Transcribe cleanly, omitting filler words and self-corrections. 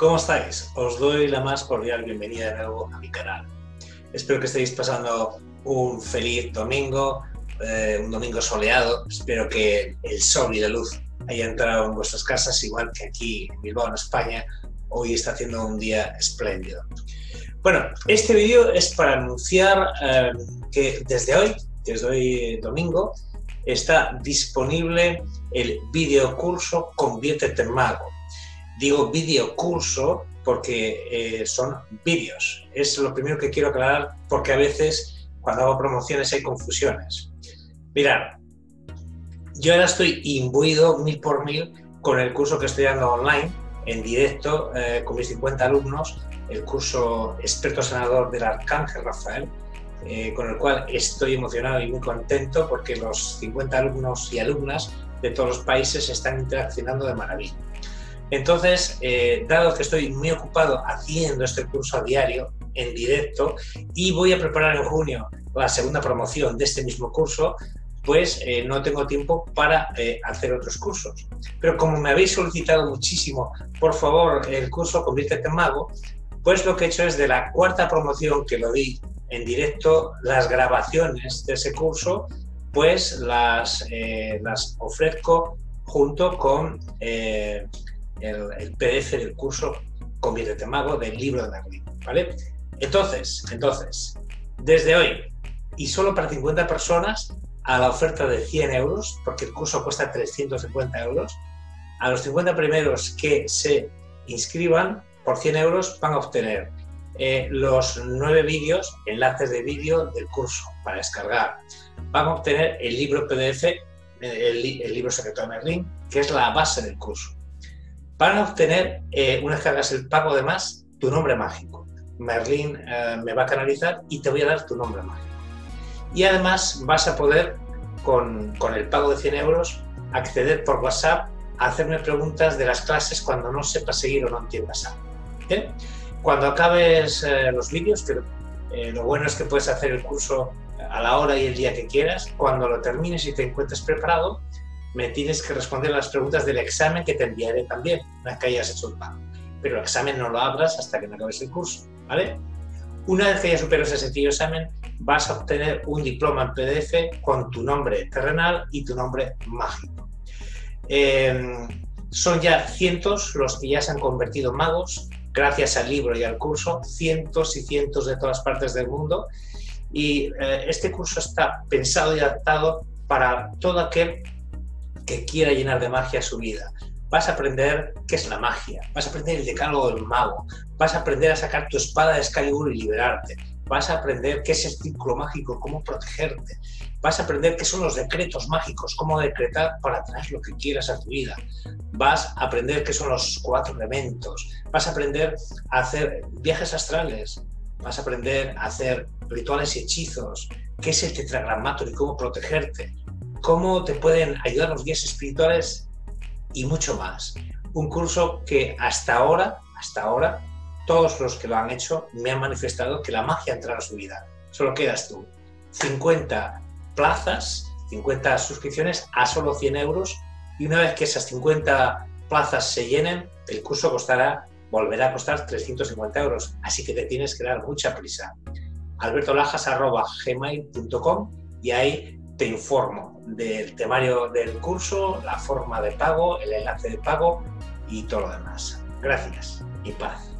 ¿Cómo estáis? Os doy la más cordial bienvenida de nuevo a mi canal. Espero que estéis pasando un feliz domingo, un domingo soleado. Espero que el sol y la luz hayan entrado en vuestras casas, igual que aquí en Bilbao, en España. Hoy está haciendo un día espléndido. Bueno, este vídeo es para anunciar que desde hoy domingo, está disponible el videocurso Conviértete en Mago. Digo videocurso porque son vídeos. Es lo primero que quiero aclarar porque a veces cuando hago promociones hay confusiones. Mirad, yo ahora estoy imbuido 1000 por 1000 con el curso que estoy dando online, en directo, con mis 50 alumnos, el curso Experto Sanador del Arcángel Rafael, con el cual estoy emocionado y muy contento porque los 50 alumnos y alumnas de todos los países están interaccionando de maravilla. Entonces, dado que estoy muy ocupado haciendo este curso a diario, en directo, y voy a preparar en junio la segunda promoción de este mismo curso, pues no tengo tiempo para hacer otros cursos. Pero como me habéis solicitado muchísimo, por favor, el curso Conviértete en Mago, pues lo que he hecho es de la cuarta promoción que lo di en directo, las grabaciones de ese curso, pues las ofrezco junto con el PDF del curso Conviértete en Mago del libro de Merlín, ¿vale? Entonces, desde hoy, y solo para 50 personas, a la oferta de 100 euros, porque el curso cuesta 350 euros, a los 50 primeros que se inscriban, por 100 euros van a obtener los 9 vídeos, enlaces de vídeo del curso para descargar. Van a obtener el libro PDF, el libro secreto de Merlín, que es la base del curso. Van a obtener, una vez que hagas el pago, además, tu nombre mágico. Merlín me va a canalizar y te voy a dar tu nombre mágico. Y además vas a poder, con el pago de 100 euros, acceder por WhatsApp a hacerme preguntas de las clases cuando no sepas seguir o no entiendas algo. ¿Bien? Cuando acabes los vídeos, que lo bueno es que puedes hacer el curso a la hora y el día que quieras, cuando lo termines y te encuentres preparado, me tienes que responder las preguntas del examen que te enviaré también, una vez que hayas hecho el pago. Pero el examen no lo abras hasta que no acabes el curso, ¿vale? Una vez que hayas superado ese sencillo examen, vas a obtener un diploma en PDF con tu nombre terrenal y tu nombre mágico. Son ya cientos los que ya se han convertido en magos, gracias al libro y al curso, cientos y cientos de todas partes del mundo. Y este curso está pensado y adaptado para todo aquel que quiera llenar de magia su vida. Vas a aprender qué es la magia, vas a aprender el decálogo del mago, vas a aprender a sacar tu espada de Excalibur y liberarte, vas a aprender qué es el círculo mágico, cómo protegerte, vas a aprender qué son los decretos mágicos, cómo decretar para traer lo que quieras a tu vida, vas a aprender qué son los 4 elementos, vas a aprender a hacer viajes astrales, vas a aprender a hacer rituales y hechizos, qué es el tetragramator y cómo protegerte, cómo te pueden ayudar los guías espirituales y mucho más. Un curso que hasta ahora, todos los que lo han hecho me han manifestado que la magia entrará a su vida. Solo quedas tú. 50 plazas, 50 suscripciones a solo 100 euros, y una vez que esas 50 plazas se llenen, el curso volverá a costar 350 euros. Así que te tienes que dar mucha prisa. albertolajas@gmail.com, y ahí te informo del temario del curso, la forma de pago, el enlace de pago y todo lo demás. Gracias y paz.